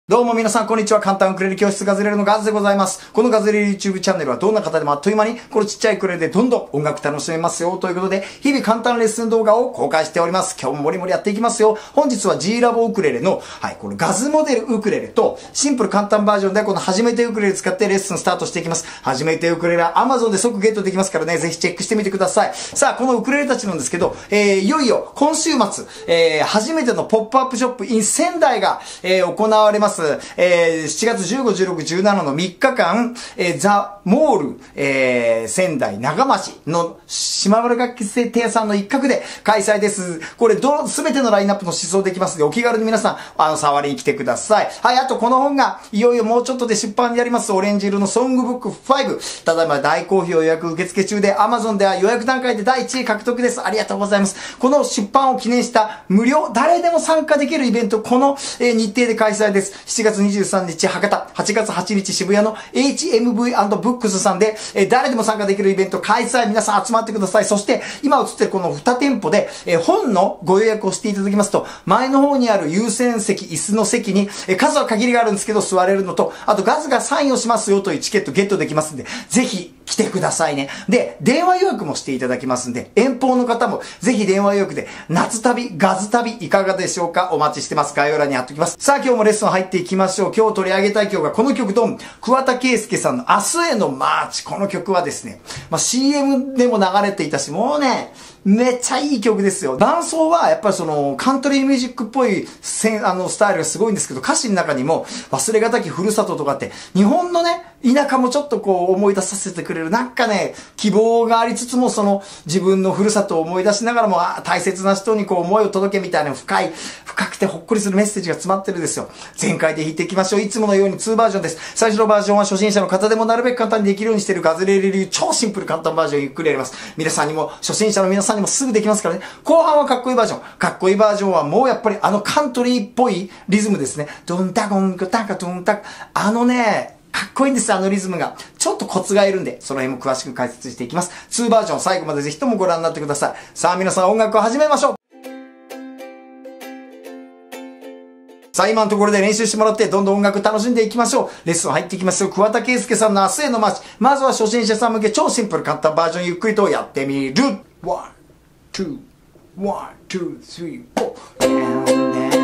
どうも皆さんこんにちは。簡単ウクレレ教室ガズレレのガズでございます。このガズレレ YouTube チャンネルはどんな方でもあっという間にこのちっちゃいウクレレでどんどん音楽楽しめますよということで、日々簡単レッスン動画を公開しております。今日ももりもりやっていきますよ。本日は G ラボウクレレの、このガズモデルウクレレとシンプル簡単バージョンでこの初めてウクレレ使ってレッスンスタートしていきます。初めてウクレレは Amazon で即ゲットできますからね、ぜひチェックしてみてください。さあ、このウクレレたちなんですけど、いよいよ今週末、初めてのポップアップショップ in 仙台が、行われます。7月15、16、17の3日間、ザ・モール、仙台長町の島原楽器製亭さんの一角で開催です。これすべてのラインナップの思想できますので、お気軽に皆さん、触りに来てください。はい、あとこの本が、いよいよもうちょっとで出版になります、オレンジ色のソングブック5。ただいま大好評予約受付中で、Amazon では予約段階で第1位獲得です。ありがとうございます。この出版を記念した無料、誰でも参加できるイベント、この、日程で開催です。7月23日博多、8月8日渋谷の HMV&Books さんで、誰でも参加できるイベント開催、皆さん集まってください。そして、今映ってるこの2店舗で、本のご予約をしていただきますと、前の方にある優先席、椅子の席に、数は限りがあるんですけど座れるのと、あとガズがサインをしますよというチケットゲットできますんで、ぜひ来てくださいね。で、電話予約もしていただきますんで、遠方の方もぜひ電話予約で、夏旅、ガズ旅いかがでしょうか。お待ちしてます。概要欄に貼っておきます。さあ、今日もレッスン入っていきましょう。今日取り上げたい曲がこの曲ドン。桑田佳祐さんの明日へのマーチ。この曲はですね、CM でも流れていたし、もうね、めっちゃいい曲ですよ。伴奏はやっぱりそのカントリーミュージックっぽいスタイルがすごいんですけど、歌詞の中にも忘れがたきふるさととかって、日本のね、田舎もちょっとこう思い出させてくれる、なんかね、希望がありつつもその自分のふるさとを思い出しながらも、大切な人にこう思いを届けみたいな深くてほっこりするメッセージが詰まってるんですよ。全開で弾いていきましょう。いつものように2バージョンです。最初のバージョンは初心者の方でもなるべく簡単にできるようにしているガズレレ流超シンプル簡単バージョンゆっくりやります。皆さんにも、初心者の皆さんにもすぐできますからね。後半はかっこいいバージョン。かっこいいバージョンはもうやっぱりカントリーっぽいリズムですね。ドンタゴングタカドンタカ。かっこいいんです、リズムが。ちょっとコツがいるんで、その辺も詳しく解説していきます。2バージョン最後までぜひともご覧になってください。さあ皆さん音楽を始めましょう。さあ今のところで練習してもらってどんどん音楽楽しんでいきましょう。レッスン入っていきますよ。桑田佳祐さんの明日へのマーチ。まずは初心者さん向け超シンプル簡単バージョンゆっくりとやってみる。1、2、1、2、3、4。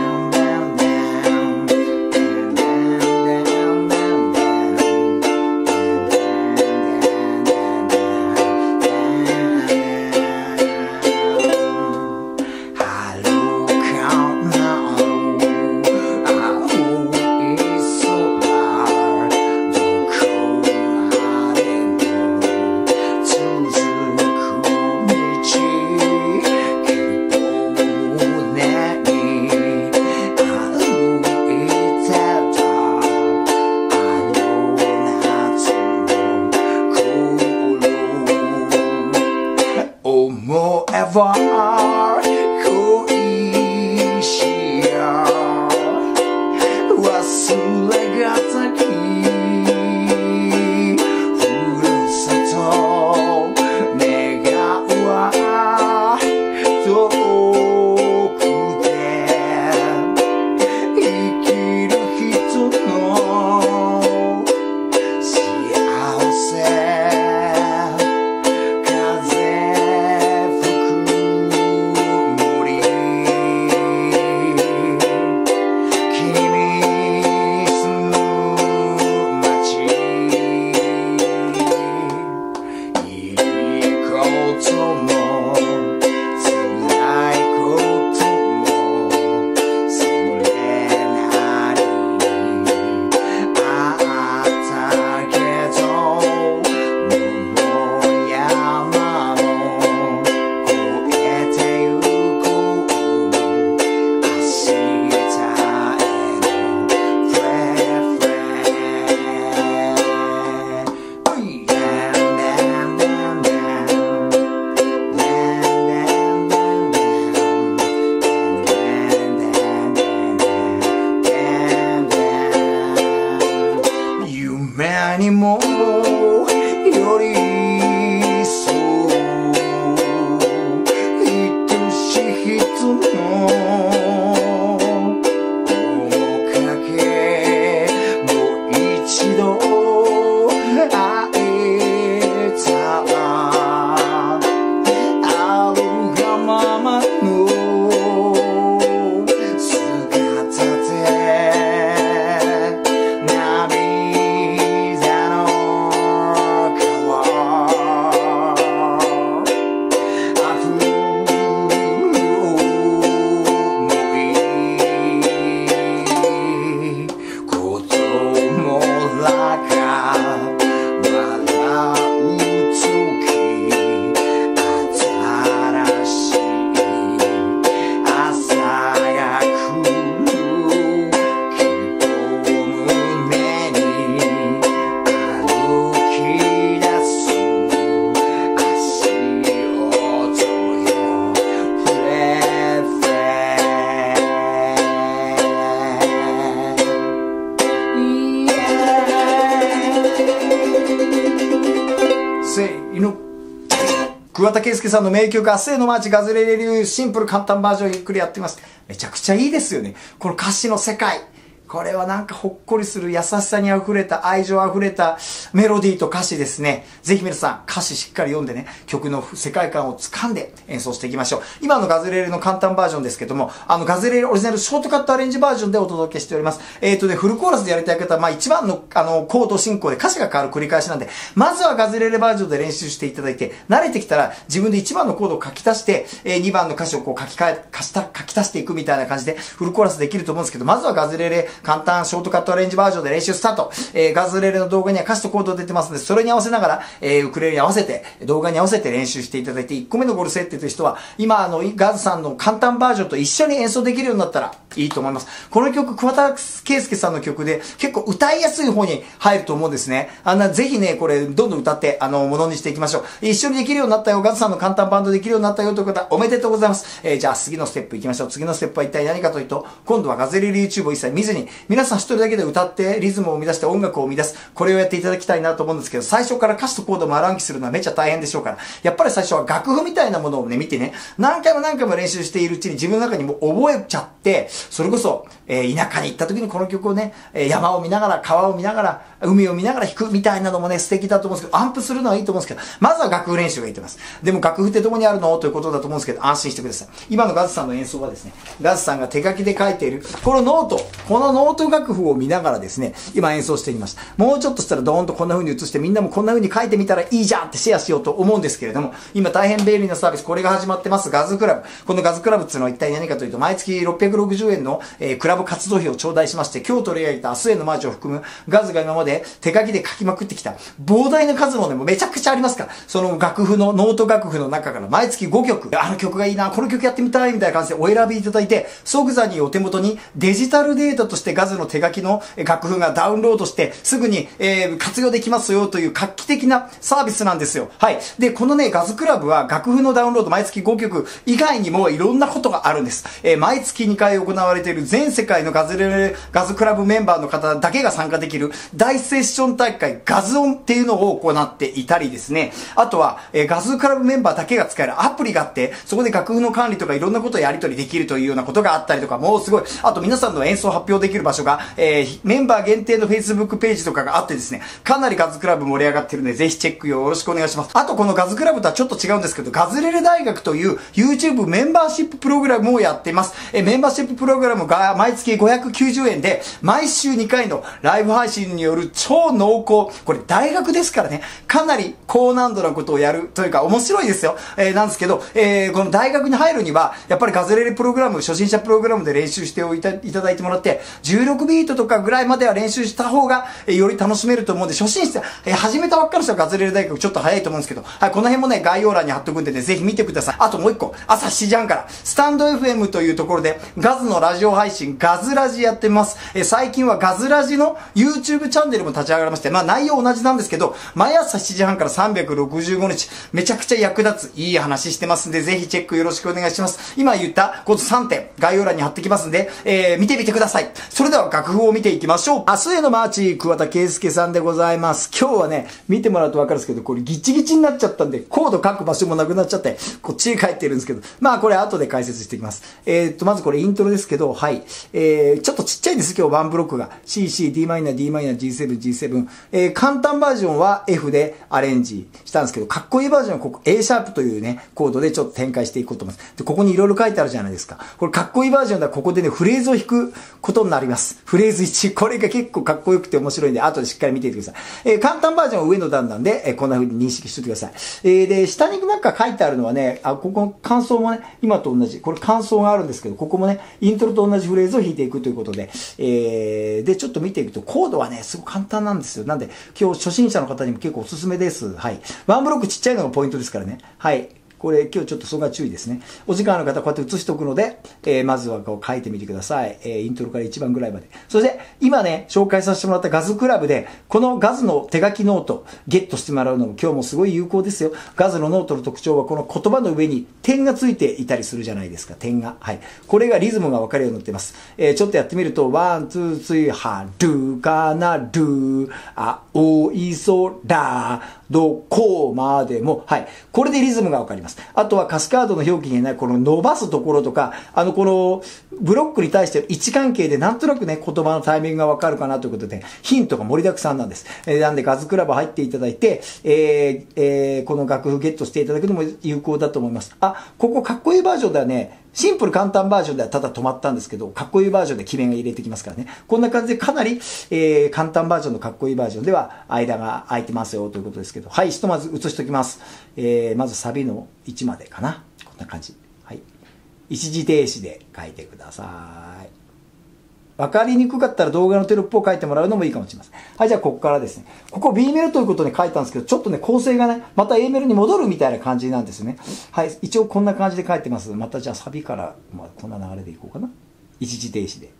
桑田佳祐さんの名曲、明日へのマーチ、ガズレレ流、シンプル簡単バージョンゆっくりやってます。めちゃくちゃいいですよね。この歌詞の世界。これはなんかほっこりする優しさに溢れた、愛情溢れたメロディーと歌詞ですね。ぜひ皆さん歌詞しっかり読んでね、曲の世界観を掴んで演奏していきましょう。今のガズレレの簡単バージョンですけども、ガズレレオリジナルショートカットアレンジバージョンでお届けしております。フルコーラスでやりたい方は、1番のコード進行で歌詞が変わる繰り返しなんで、まずはガズレレバージョンで練習していただいて、慣れてきたら自分で1番のコードを書き足して、2番の歌詞をこう書き足していくみたいな感じでフルコーラスできると思うんですけど、まずはガズレレ簡単ショートカットアレンジバージョンで練習スタート。ガズレレの動画には歌詞とコード出てますので、それに合わせながら、ウクレレに合わせて、動画に合わせて練習していただいて、1個目のゴール設定という人は、今ガズさんの簡単バージョンと一緒に演奏できるようになったらいいと思います。この曲、桑田佳祐さんの曲で、結構歌いやすい方に入ると思うんですね。ぜひね、これ、どんどん歌って、ものにしていきましょう。一緒にできるようになったよ、ガズさんの簡単バンドできるようになったよという方、おめでとうございます。じゃあ次のステップ行きましょう。次のステップは一体何かというと、今度はガズレレ YouTube を一切見ずに、皆さん一人だけで歌って、リズムを生み出して音楽を生み出す。これをやっていただきたいなと思うんですけど、最初から歌詞とコードも暗記するのはめっちゃ大変でしょうから、やっぱり最初は楽譜みたいなものをね、見てね、何回も練習しているうちに自分の中にも覚えちゃって、それこそ、田舎に行った時にこの曲をね、山を見ながら、川を見ながら、海を見ながら弾くみたいなのもね、素敵だと思うんですけど、アンプするのはいいと思うんですけど、まずは楽譜練習がいいと思います。でも楽譜ってどこにあるのということだと思うんですけど、安心してください。今のガズさんの演奏はですね、ガズさんが手書きで書いている、このノート楽譜を見ながらですね、今演奏してみました。もうちょっとしたらドーンとこんな風に映して、みんなもこんな風に書いてみたらいいじゃんってシェアしようと思うんですけれども、今大変便利なサービス、これが始まってます、ガズクラブ。このガズクラブっていうのは一体何かというと、毎月660円の、クラブ活動費を頂戴しまして、今日取り上げた明日へのマーチを含むガズが今まで手書きで書きまくってきた膨大な数もね、もうめちゃくちゃありますから、その楽譜の、ノート楽譜の中から毎月5曲、あの曲がいいな、この曲やってみたいみたいな感じでお選びいただいて、即座にお手元にデジタルデータとしてガズの手書きの楽譜がダウンロードしてすぐに、活用できますよという画期的なサービスなんですよ。はい。で、このね、ガズクラブは楽譜のダウンロード毎月5曲以外にもいろんなことがあるんです。毎月2回行われている全世界のガズクラブメンバーの方だけが参加できる大セッション大会ガズオンっていうのを行っていたりですね。あとは、ガズクラブメンバーだけが使えるアプリがあって、そこで楽譜の管理とかいろんなことをやり取りできるというようなことがあったりとか、もうすごい。あと皆さんの演奏を発表できる場所が、メンバー限定の Facebook ページとかがあってですね、かなりガズクラブ盛り上がってるので、ぜひチェックよろしくお願いします。あとこのガズクラブとはちょっと違うんですけど、ガズレレ大学という YouTube メンバーシッププログラムをやっています。メンバーシッププログラムが毎月590円で、毎週2回のライブ配信による超濃厚、これ大学ですからね、かなり高難度なことをやるというか面白いですよ。なんですけど、この大学に入るには、やっぱりガズレレプログラム、初心者プログラムで練習していただいてもらって、16ビートとかぐらいまでは練習した方が、より楽しめると思うんで、初心者、始めたばっかりの人はガズレレ大学ちょっと早いと思うんですけど、はい、この辺もね、概要欄に貼っとくんでね、ぜひ見てください。あともう一個、朝7時半から、スタンド FM というところで、ガズのラジオ配信、ガズラジやってます。最近はガズラジの YouTube チャンネルも立ち上がりまして、まあ内容同じなんですけど、毎朝7時半から365日、めちゃくちゃ役立つ、いい話してますんで、ぜひチェックよろしくお願いします。今言ったこと3点、概要欄に貼ってきますんで、見てみてください。それでは楽譜を見ていきましょう。明日へのマーチ、桑田佳祐さんでございます。今日はね、見てもらうとわかるんですけど、これギチギチになっちゃったんで、コード書く場所もなくなっちゃって、こっちへ帰ってるんですけど、まあこれ後で解説していきます。まずこれイントロですけど、はい。ちょっとちっちゃいんです、今日ワンブロックが。C、C、D マイナー、D マイナー、G7、G7。簡単バージョンは F でアレンジしたんですけど、かっこいいバージョンはここ A シャープというね、コードでちょっと展開していこうと思います。で、ここにいろいろ書いてあるじゃないですか。これかっこいいバージョンではここでね、フレーズを弾くことになります。フレーズ1。これが結構かっこよくて面白いんで、後でしっかり見ていてください。簡単バージョンは上の段なんで、こんな風に認識しておいてください。で、下になんか書いてあるのはね、ここの感想もね、今と同じ、これ感想があるんですけど、ここもね、イントロと同じフレーズを弾いていくということで、で、ちょっと見ていくと、コードはね、すごく簡単なんですよ。なんで、今日初心者の方にも結構おすすめです。はい。ワンブロックちっちゃいのがポイントですからね。はい。これ今日ちょっとそこが注意ですね。お時間ある方はこうやって映しておくので、まずはこう書いてみてください。イントロから1番ぐらいまで。そして、今ね、紹介させてもらったガズクラブで、このガズの手書きノート、ゲットしてもらうのも今日もすごい有効ですよ。ガズのノートの特徴は、この言葉の上に点がついていたりするじゃないですか。点が。はい。これがリズムが分かるようになってます。ちょっとやってみると、ワン、ツー、スリー、はるかなる、青い空、 どこまでも。はい。これでリズムがわかります。あとは歌詞カードの表記にないこの伸ばすところとか、このブロックに対して位置関係でなんとなくね、言葉のタイミングがわかるかなということで、ヒントが盛りだくさんなんです。なんでガズクラブ入っていただいて、この楽譜ゲットしていただくのも有効だと思います。あ、ここかっこいいバージョンではね、シンプル簡単バージョンではただ止まったんですけど、かっこいいバージョンで決めが入れてきますからね。こんな感じでかなり、簡単バージョンのかっこいいバージョンでは間が空いてますよということですけど、はい、ひとまず写しておきます。まずサビの1までかな。こんな感じ。はい。一時停止で書いてください。わかりにくかったら動画のテロップを書いてもらうのもいいかもしれません。はい、じゃあここからですね。ここ B メロということで書いたんですけど、ちょっとね、構成がね、また A メロに戻るみたいな感じなんですね。はい、一応こんな感じで書いてます。またじゃあサビから、こんな流れでいこうかな。一時停止で。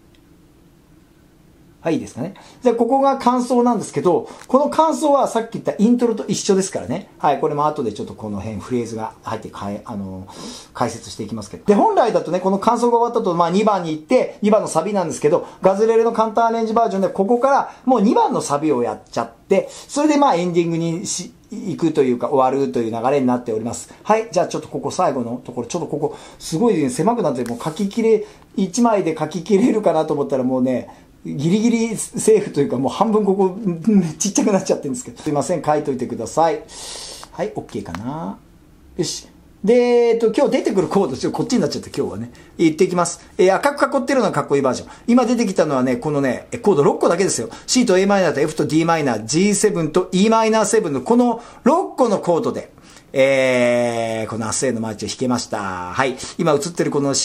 はい、いいですかね。じゃあ、ここが感想なんですけど、この感想はさっき言ったイントロと一緒ですからね。はい、これも後でちょっとこの辺フレーズが入って解説していきますけど。で、本来だとね、この感想が終わったと、2番に行って、2番のサビなんですけど、ガズレレの簡単アレンジバージョンで、ここからもう2番のサビをやっちゃって、それでエンディングに行くというか終わるという流れになっております。はい。じゃあちょっとここ最後のところ、ちょっとここすごい、ね、狭くなってもう書ききれ、1枚で書ききれるかなと思ったらもうね、ギリギリセーフというかもう半分ここちっちゃくなっちゃってるんですけど。すいません。書いといてください。はい。OK かな。よし。で、今日出てくるコード、ちょっとこっちになっちゃって今日はね、言っていきます。赤く囲ってるのがかっこいいバージョン。今出てきたのはね、このね、コード6個だけですよ。C と Am と F と Dm、G7 と Em7 のこの6個のコードで、この明日へのマーチを弾けました。はい。今映ってるこの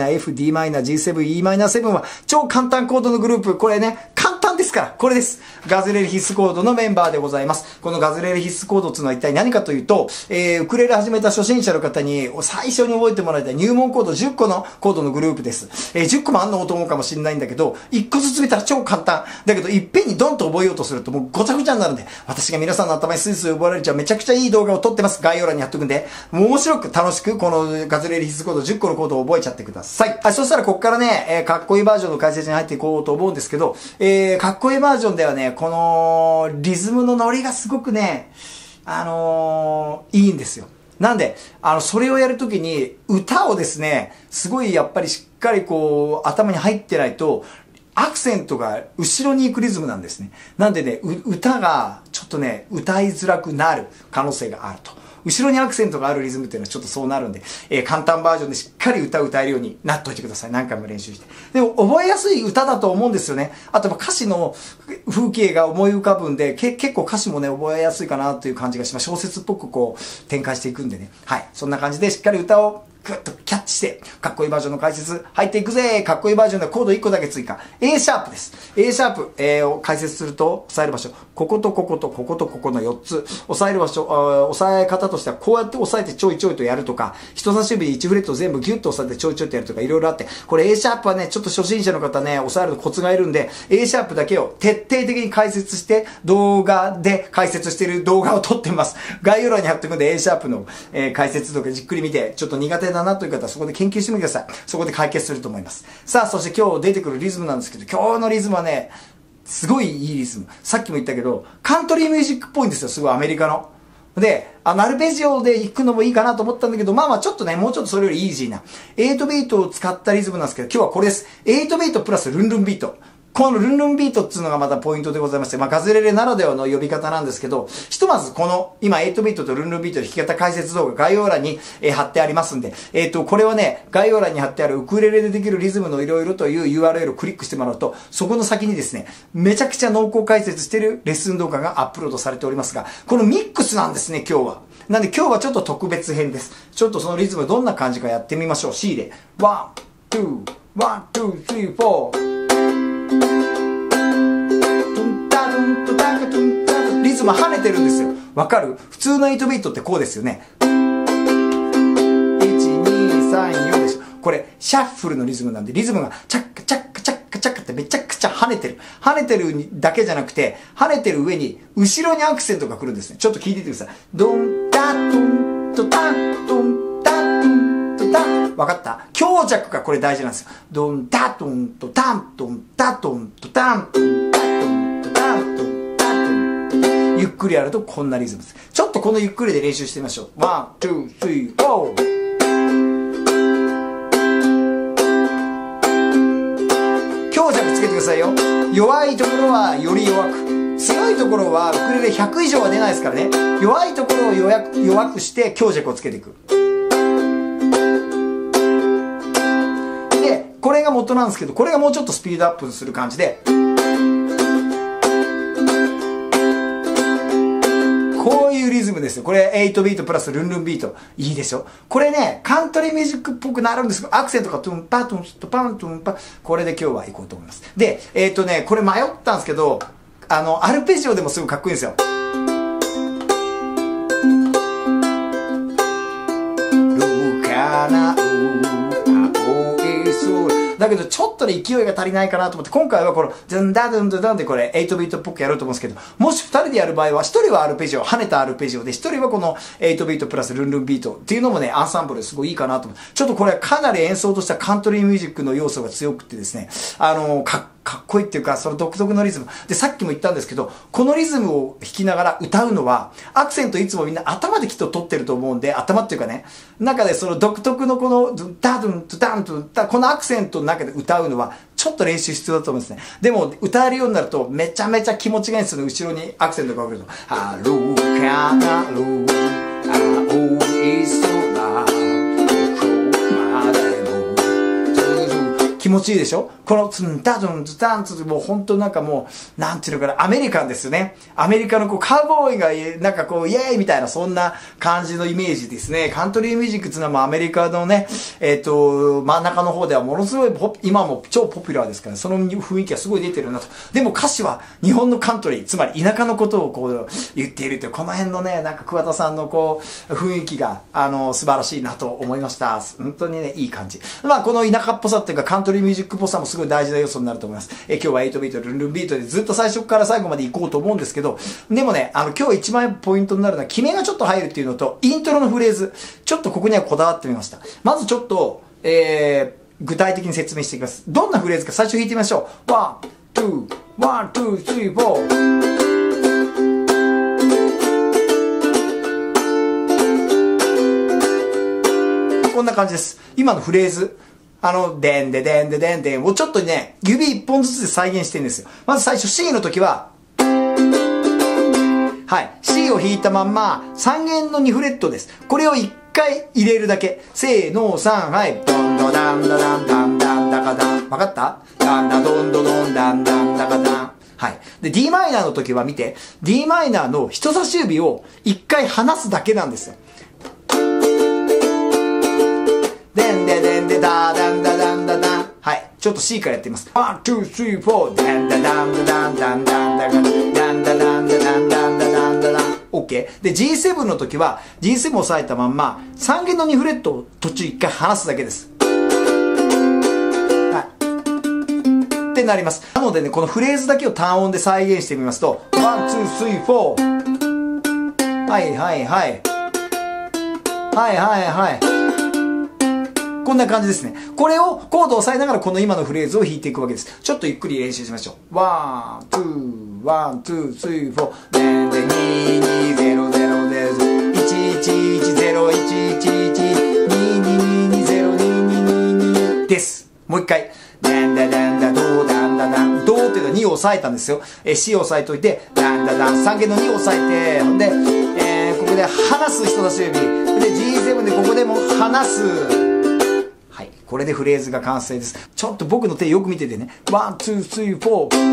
C、Am、F、Dm、G7、Em7 は超簡単コードのグループ。これね、簡単ですから。これです。ガズレレ必須コードのメンバーでございます。このガズレレ必須コードっていうのは一体何かというと、ウクレレ始めた初心者の方に最初に覚えてもらいたい入門コード10個のコードのグループです。10個もあんのと思うかもしれないんだけど、1個ずつ見たら超簡単。だけど、いっぺんにドンと覚えようとするともうごちゃごちゃになるんで、私が皆さんの頭にスイスイ覚えられちゃうめちゃくちゃいい動画を撮ってます。概要欄に貼っとくんで、面白く楽しくこのガズレレ必須コード10個のコードを覚えちゃってください。はい、そしたらここからね、かっこいいバージョンの解説に入っていこうと思うんですけど、かっこいいバージョンではね、このリズムのノリがすごくね、いいんですよ。なんで、それをやるときに歌をですね、すごいやっぱりしっかりこう頭に入ってないと、アクセントが後ろに行くリズムなんですね。なんでね、歌がちょっとね、歌いづらくなる可能性があると。後ろにアクセントがあるリズムっていうのはちょっとそうなるんで、簡単バージョンでしっかり歌えるようになっといてください。何回も練習して。でも覚えやすい歌だと思うんですよね。あと歌詞の風景が思い浮かぶんで、結構歌詞もね、覚えやすいかなという感じがします。小説っぽくこう展開していくんでね。はい。そんな感じでしっかり歌をグッとキャッチして、かっこいいバージョンの解説入っていくぜ。かっこいいバージョンではコード1個だけ追加。A シャープです。A シャープ、を解説すると、押さえる場所。こことこことこことここの4つ。押さえる場所、押さえ方としてはこうやって押さえてちょいちょいとやるとか、人差し指1フレットを全部ギュッと押さえてちょいちょいとやるとかいろいろあって、これ A シャープはね、ちょっと初心者の方ね、押さえるのコツがいるんで、A シャープだけを徹底的に解説して、動画で解説している動画を撮ってます。概要欄に貼っておくんで A シャープの、解説とかじっくり見て、ちょっと苦手だなという方はそこで研究してみてください。そこで解決すると思います。さあ、そして今日出てくるリズムなんですけど、今日のリズムはね、すごいいいリズム。さっきも言ったけど、カントリーミュージックっぽいんですよ。すごいアメリカの。で、アルペジオで行くのもいいかなと思ったんだけど、ちょっとね、もうちょっとそれよりイージーな。8ビートを使ったリズムなんですけど、今日はこれです。8ビートプラスルンルンビート。このルンルンビートっていうのがまたポイントでございまして、ガズレレならではの呼び方なんですけど、ひとまずこの、今8ビートとルンルンビートの弾き方解説動画概要欄に、貼ってありますんで、これはね、概要欄に貼ってあるウクレレでできるリズムのいろいろという URL をクリックしてもらうと、そこの先にですね、めちゃくちゃ濃厚解説しているレッスン動画がアップロードされておりますが、このミックスなんですね、今日は。なんで今日はちょっと特別編です。ちょっとそのリズムどんな感じかやってみましょう。C で。1、2、1、2、3、4。リズム跳ねてるんですよ。わかる？普通の8ビートってこうですよね。1、2、3、4でしょ。これ、シャッフルのリズムなんで、リズムがチャッカチャッカチャッカチャッカってめちゃくちゃ跳ねてる。跳ねてるだけじゃなくて、跳ねてる上に、後ろにアクセントが来るんですね。ちょっと聞いててください。ドン、タ、トン、ト、タン、トン、タ、トン、ト、タン。わかった？強弱がこれ大事なんですよ。ドン、タ、トン、ト、タン、トン、タ、トン、ト、タン、トン、タ、トン、ト、タン、トン。 ゆっくりやるとこんなリズムです。ちょっとこのゆっくりで練習してみましょう。1、2、3、4。強弱つけてくださいよ。弱いところはより弱く、強いところはウクレレ100以上は出ないですからね。弱いところを弱くして強弱をつけていく。で、これが元なんですけど、これがもうちょっとスピードアップする感じで、こういうリズムですよ。これ8ビートプラスルンルンビート。いいでしょ。これね、カントリーミュージックっぽくなるんですけど、アクセントがトゥンパトゥントパントゥンパ。これで今日は行こうと思います。で、これ迷ったんですけど、アルペジオでもすごいかっこいいんですよ。だけどちょっとね勢いが足りないかなと思って、今回はこのズンダドゥンドゥダンでこれ8ビートっぽくやろうと思うんですけど、もし2人でやる場合は、1人はアルペジオ、跳ねたアルペジオで、1人はこの8ビートプラスルンルンビートっていうのもね、アンサンブルですごいいいかなと思って、ちょっとこれかなり演奏としたカントリーミュージックの要素が強くてですね、かっこいいっていうか、その独特のリズム。で、さっきも言ったんですけど、このリズムを弾きながら歌うのは、アクセントいつもみんな頭できっと取ってると思うんで、頭っていうかね、中でその独特のこの、ドゥンダドゥンドゥダンドゥンダ、このアクセントの中で歌うのは、ちょっと練習必要だと思うんですね。でも、歌えるようになると、めちゃめちゃ気持ちがいいんですよね。後ろにアクセントがかかると。春かなる、青い空、気持ちいいでしょ。このツンタドンツタンツもう本当なんかもうなんていうのかな、アメリカンですよね。アメリカのこうカウボーイがなんかこうイエーイみたいなそんな感じのイメージですね。カントリーミュージックっていうのはもうアメリカのね真ん中の方ではものすごい今も超ポピュラーですから、ね、その雰囲気がすごい出てるなと。でも歌詞は日本のカントリー、つまり田舎のことをこう言っているという、この辺のねなんか桑田さんのこう雰囲気が素晴らしいなと思いました。本当にねいい感じ。まあこの田舎っぽさっていうかカントリーミュージックっぽさもすごい大事な要素になると思います。今日は8ビートルンルンビートでずっと最初から最後まで行こうと思うんですけど、でもね今日一番ポイントになるのは決めがちょっと入るっていうのとイントロのフレーズ、ちょっとここにはこだわってみました。まずちょっと、具体的に説明していきます。どんなフレーズか最初弾いてみましょう。ワン、ツー、ワン、ツー、スリー、フォー。こんな感じです。今のフレーズ。でんででんででんでんをちょっとね、指一本ずつで再現してるんですよ。まず最初 C の時は、はい、C を弾いたまんま3弦の2フレットです。これを1回入れるだけ。せーの、3、はい。ドンドダンダダンダンダンダカダン。わかった？ダンダドンドドンダンダンダカダン。はい。で、d マイナーの時は見て、d マイナーの人差し指を1回離すだけなんですよ。でんででんでダダンダダンダダン。はい。ちょっと C からやってみます。1、2、3、4。ダンダダンダダンダンダンダダンダンダダンダダンダンダダンダダン。OK。で、G7 の時は G7 を押さえたまんま3弦の2フレットを途中1回離すだけです。はい。ってなります。なのでね、このフレーズだけを単音で再現してみますと、1、2、3、4。はいはいはい。はいはいはい。こんな感じですね。これをコードを押さえながらこの今のフレーズを弾いていくわけです。ちょっとゆっくり練習しましょう。ワン、ツー、ワン、ツー、スリー、フォー。でんで、2200です。1110112222です。もう一回。でんだだんだ、ドーダンダダン。ドーっていうのは2を押さえたんですよ。C を押さえといて、ダンダダン。3弦の2を押さえて、ほんで、ここで離す人差し指。で、G7 でここでも離す。これでフレーズが完成です。ちょっと僕の手よく見ててね。ワン、ツー、スリー、フォー。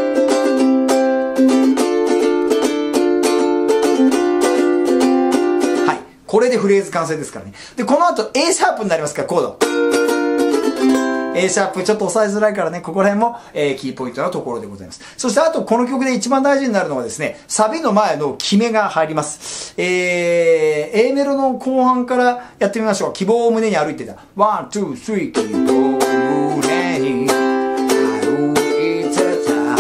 はい。これでフレーズ完成ですからね。で、この後 A シャープになりますから、コード。A シャープちょっと押さえづらいからね、ここら辺も、キーポイントのところでございます。そしてあとこの曲で一番大事になるのはですね、サビの前の決めが入ります。A メロの後半からやってみましょう。希望を胸に歩いてた。ワン、ツー、スリー、希望を胸に歩いてた。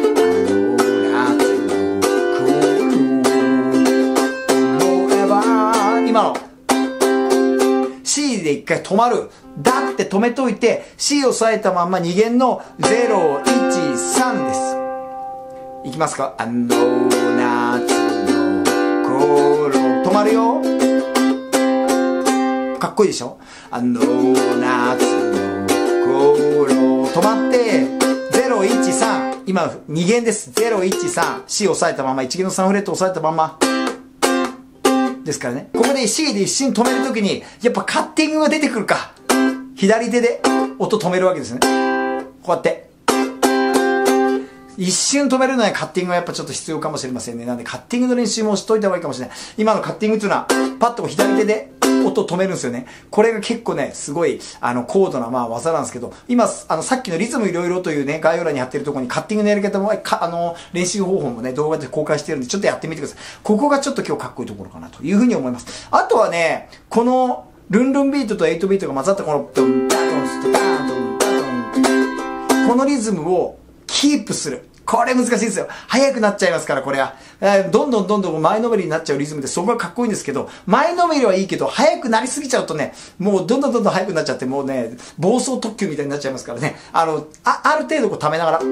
今のC で一回止まる。だって止めといて C を押さえたまんま2弦の013です。いきますか。夏止まるよ。かっこいいでしょ。夏の頃止まって013、今2弦です。013 C を押さえたまま、1弦の3フレットを押さえたままですからね。ここで C で一瞬止めるときにやっぱカッティングが出てくるか、左手で音止めるわけですね。こうやって一瞬止めるのにカッティングはやっぱちょっと必要かもしれませんね。なんでカッティングの練習もしといた方がいいかもしれない。今のカッティングっていうのはパッと左手で音止めるんですよね。これが結構ね、すごい高度な技なんですけど、今さっきのリズムいろいろというね、概要欄に貼ってるところにカッティングのやり方も練習方法もね、動画で公開してるんで、ちょっとやってみてください。ここがちょっと今日かっこいいところかなというふうに思います。あとはね、このルンルンビートと8ビートが混ざったこのドンダドンストダンドンダドン、このリズムをキープする。これ難しいですよ。速くなっちゃいますから、これは。どんどん前のめりになっちゃうリズムで、そこがかっこいいんですけど、前のめりはいいけど、速くなりすぎちゃうとね、もうどんどん速くなっちゃって、もうね、暴走特急みたいになっちゃいますからね。ある程度こう溜めながら、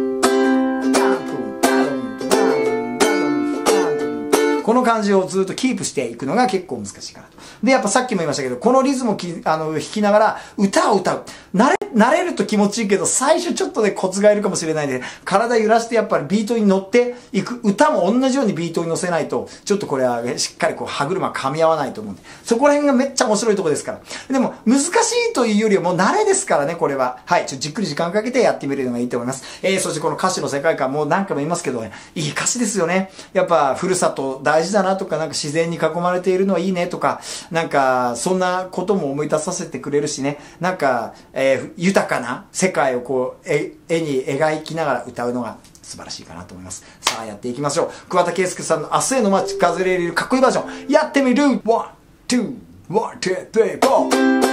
この感じをずっとキープしていくのが結構難しいかなと。で、やっぱさっきも言いましたけど、このリズムを弾きながら歌を歌う。慣れると気持ちいいけど、最初ちょっとね、コツがいるかもしれないんで、体揺らしてやっぱりビートに乗っていく。歌も同じようにビートに乗せないと、ちょっとこれはしっかりこう歯車噛み合わないと思うんで。そこら辺がめっちゃ面白いところですから。でも、難しいというよりはもう慣れですからね、これは。はい。じっくり時間かけてやってみるのがいいと思います。そしてこの歌詞の世界観も何回も言いますけどね、いい歌詞ですよね。やっぱ、ふるさと大事だなとか、なんか自然に囲まれているのはいいねとか、なんか、そんなことも思い出させてくれるしね、なんか、豊かな世界をこう、絵に描きながら歌うのが素晴らしいかなと思います。さあ、やっていきましょう。桑田佳祐さんの明日への街ガズレレるかっこいいバージョン、やってみる !1、2、1、2、3、4!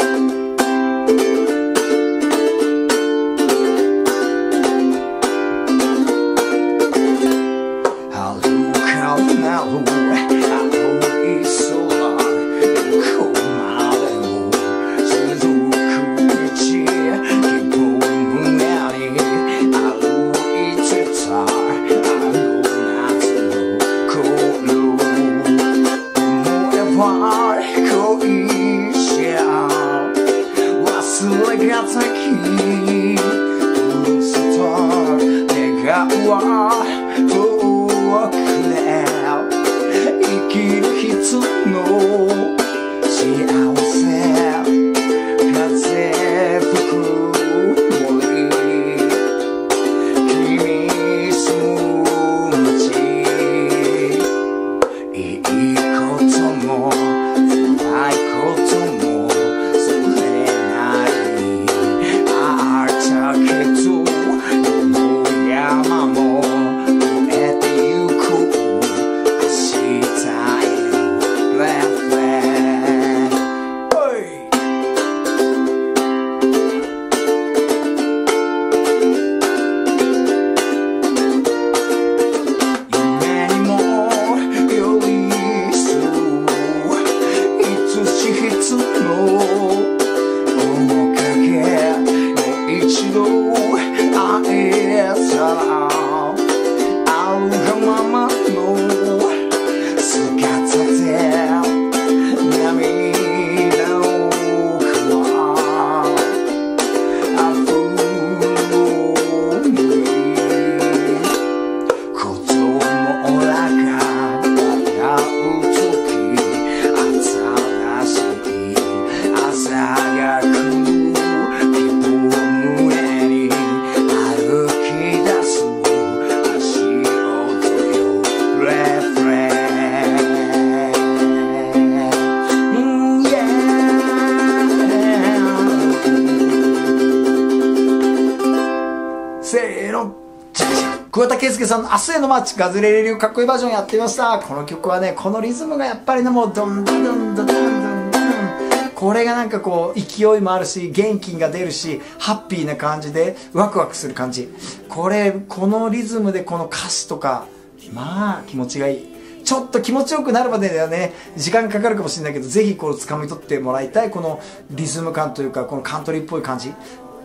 桑田佳祐さんの明日へのマーチガズレレ流かっこいいバージョンやってみました。この曲はね、このリズムがやっぱりね、もうドンドンドンドンドンドン、これがなんかこう勢いもあるし、元気が出るし、ハッピーな感じでワクワクする感じ。このリズムでこの歌詞とか、まあ気持ちがいい。ちょっと気持ちよくなるまではね、時間かかるかもしれないけど、ぜひこう掴み取ってもらいたいこのリズム感というか、このカントリーっぽい感じ。ちょっとね、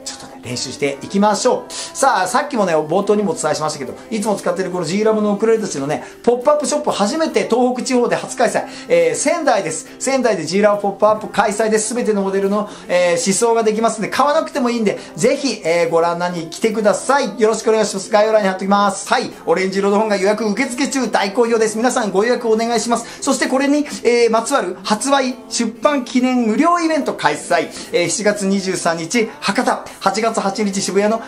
練習していきましょう。さあ、さっきもね、冒頭にもお伝えしましたけど、いつも使っているこの G ラボのウクレレたちのね、ポップアップショップ初めて東北地方で初開催。仙台です。仙台で G ラボポップアップ開催です。すべてのモデルの、思想ができますので、買わなくてもいいんで、ぜひ、ご覧に来てください。よろしくお願いします。概要欄に貼っておきます。はい。オレンジ色の本が予約受付中、大好評です。皆さんご予約お願いします。そしてこれに、まつわる発売出版記念無料イベント開催。7月23日、博多。8月8日、渋谷の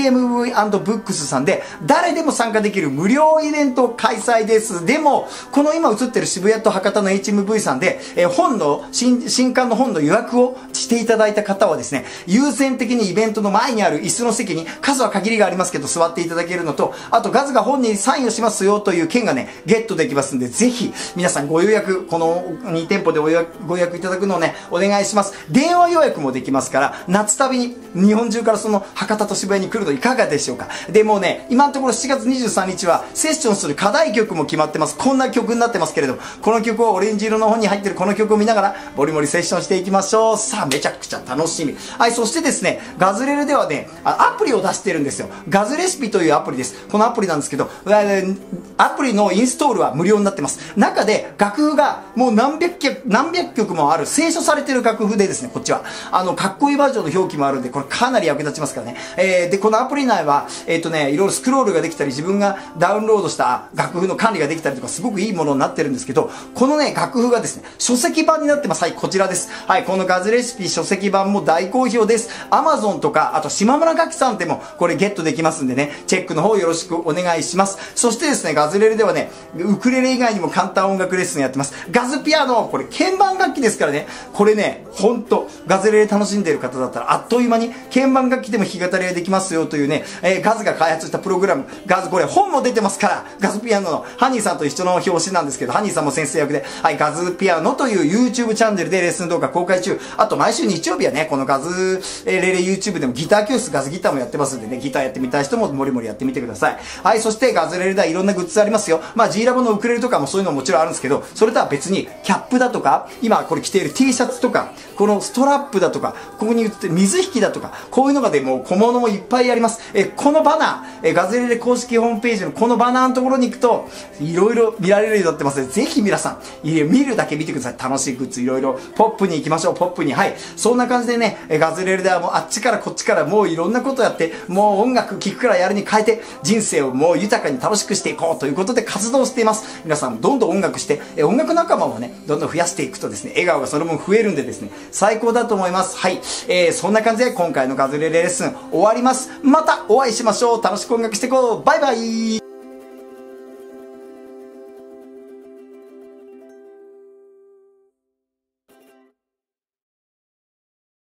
HMV&BOOKS さんで、誰でも参加できる無料イベント開催です。でも、この今映ってる渋谷と博多の HMV さんで、新刊の本の予約をしていただいた方はですね、優先的にイベントの前にある椅子の席に、数は限りがありますけど、座っていただけるのと、あとガズが本にサインをしますよという券がね、ゲットできますんで、ぜひ、皆さんご予約、この2店舗でご予約いただくのをね、お願いします。電話予約もできますから、夏旅に日本中からその博多と渋谷に来るのいかがでしょうか。でもね、今のところ7月23日はセッションする課題曲も決まってます。こんな曲になってますけれども、この曲をオレンジ色の本に入ってるこの曲を見ながら、ボリボリセッションしていきましょう。さあ、めちゃくちゃ楽しみ。はい、そしてですね、ガズレレではね、アプリを出してるんですよ。ガズレシピというアプリです。このアプリなんですけど、アプリのインストールは無料になってます。中で楽譜がもう何百曲もある、清書されてる楽譜でですね、こっちは。かっこいいバージョンの表記もあるんで、これかなり役立ちますからね。で、このアプリ内は、いろいろスクロールができたり、自分がダウンロードした楽譜の管理ができたりとか、すごくいいものになってるんですけど、このね、楽譜がですね、書籍版になってます。はい、こちらです。はい、このガズレシピ書籍版も大好評です。Amazon とか、あと島村楽器さんでもこれゲットできますんでね、チェックの方よろしくお願いします。そしてですね、ガズレレではね、ウクレレ以外にも簡単音楽レッスンやってます。ガズピアノ、これ鍵盤楽器ですからね、これね、ほんと、ガズレレ楽しんでいる方だったら、あっという間に鍵盤楽器でも弾き語りができますよというね、ガズが開発したプログラム、ガズ、これ本も出てますから、ガズピアノのハニーさんと一緒の表紙なんですけど、ハニーさんも先生役で、はい、ガズピアノという YouTube チャンネルでレッスン動画公開中。あと毎週日曜日はね、このガズレレ YouTube でもギター教室、ガズギターもやってますんでね、ギターやってみたい人ももりもりやってみてください。はい、そしてガズレレではいろんなグッズありますよ。まあ G ラボのウクレレとかもそういうのももちろんあるんですけど、それとは別にキャップだとか、今これ着ている T シャツとか、このストラップだとか、ここに売ってる水引きだとか、こういうのがでもう小物もいっぱいあります。このバナー、ガズレレ公式ホームページのこのバナーのところに行くと、いろいろ見られるようになってますので、ぜひ皆さん、見るだけ見てください。楽しいグッズいろいろ、ポップに行きましょう、ポップに。はい。そんな感じでね、ガズレレではもうあっちからこっちからもういろんなことやって、もう音楽聴くからやるに変えて、人生をもう豊かに楽しくしていこうということで活動しています。皆さん、どんどん音楽して、音楽仲間もね、どんどん増やしていくとですね、笑顔がその分増えるんでですね、最高だと思います。はい。そんな感じで今回のガズレレレッスン終わります。またお会いしましょう。楽しく音楽していこう。バイバイ。